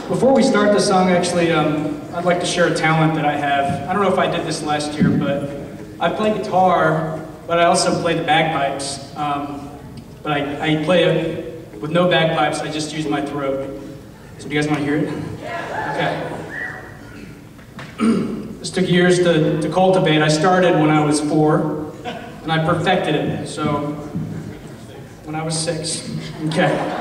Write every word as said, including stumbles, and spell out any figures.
Before we start the song, actually, um, I'd like to share a talent that I have. I don't know if I did this last year, but I play guitar, but I also play the bagpipes. Um, but I, I play it with no bagpipes, I just use my throat. So do you guys want to hear it? Okay. This took years to, to cultivate. I started when I was four, and I perfected it, so when I was six. Okay.